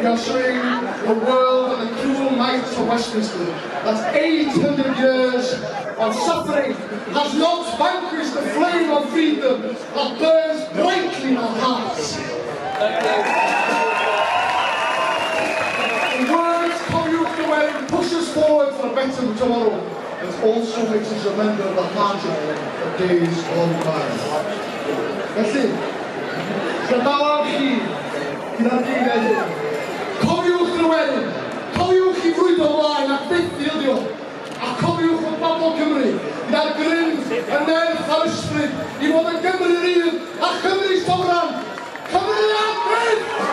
we are showing the world and the cruel might of Westminster that 800 years of suffering has not vanquished the flame of freedom that burns brightly in our hearts. The words Cofiwch Llywelyn push us forward for a better tomorrow, but also makes us remember the hardship of days gone by. Felly, gadael chi gyda'r geiriau hyn. Cofiwch Llywelyn, cofiwch I frwydro ymlaen ac byth ddildio, a cofiwch o bobl Cymru gyda'r gryn, y nerth a'r ysbryd I fod yn Gymru'r un a Chymru Sofran. Cymru am byth!